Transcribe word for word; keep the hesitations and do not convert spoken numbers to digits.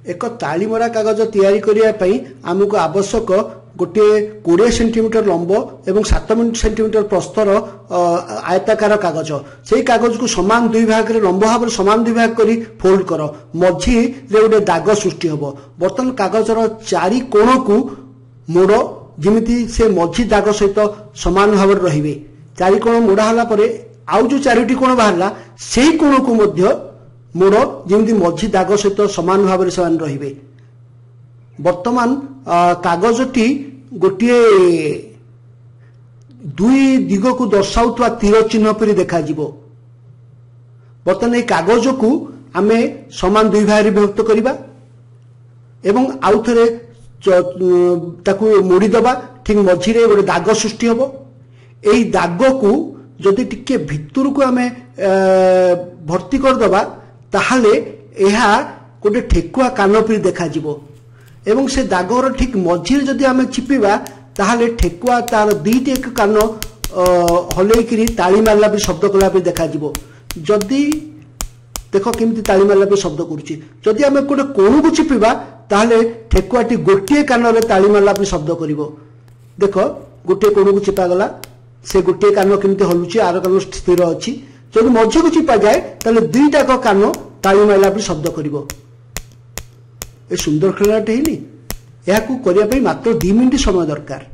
एक तालीमरा कागज तैयारी करिया पई हमको आवश्यक गोटे कोड़े सेंटीमीटर लंब एवं सात सेंटीमीटर प्रस्तर आयताकार कागज से कागज को समान दुई भाग रे लंब भाव समान दुई भाग करी फोल्ड कर मझी रे गोटे दाग सृष्टि होबो। बर्तमान कागजर चारि कोण को मोड़ जिमिति से मझी दाग सहित समान भाव रहिबे। चारि कोण मोड़ा हला परे आउ जो चारिटी कोण बाहरला सेही कोण को मध्य मोड़ जिमिति मझी दाग सहित समान भाव समान रहिबे। वर्तमान कागजटी गोटे दुई दिग को दर्शाउवा तीर चिन्ह पर देखा जिवो। बर्तमान ये कागज को आमे समान दुई भाग विभक्त करिबा एवं आउ थरे ताकू मोड़ी दबा ठीक मझिरे गोटे दाग सृष्टि होबो। एई दाग को जदि टिके भितर को आमे भर्ती कर दबा ताहाले एहा गोटे ठेकुआ कान पर देखा जिवो एवं से दागर ठीक मझिरे जदि आमे चिपिबा ताहाले ठेकुआ तार दुईटी एक कान हलैकरी ताली मारला भी शब्द कला भी देखा जिवो। जदि देखो केमती ताली मारला भी शब्द करूची जदि आमे गोटे कोण को चिपिबा ताहाले ठेकुआटी गोटे कान रे ताली मारला भी शब्द करिवो। देखो गोटे कोण को चिपा गला से गोटे कान केमती हलुची आर कान स्थिर अछि। जदि मझि को चिपा जाए ताहाले दुईटा को कान ताली मारला भी शब्द करिवो। ए सुंदर खेलनाटे हेनी या करिया मात्र दो मिनिट समय दरकार।